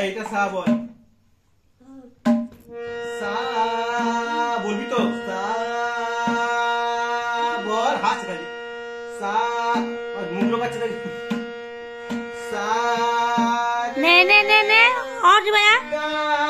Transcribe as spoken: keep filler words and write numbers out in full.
এটা সা বল। সা বলবি তো? সা বল, হাত খালি। সা মুখ লোকাচ্ছে দেখি। সা নে নে নে নে और भैया।